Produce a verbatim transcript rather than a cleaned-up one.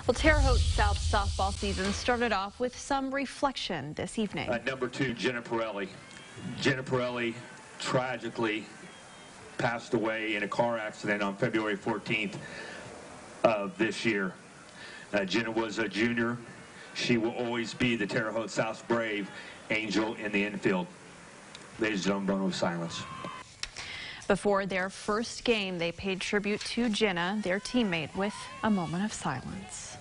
Well, Terre Haute South softball season started off with some reflection this evening. Uh, number two, Jenna Perrelle. Jenna Perrelle tragically passed away in a car accident on February fourteenth of this year. Uh, Jenna was a junior. She will always be the Terre Haute South Brave angel in the infield. Ladies and gentlemen, moment of silence. Before their first game, they paid tribute to Jenna, their teammate, with a moment of silence.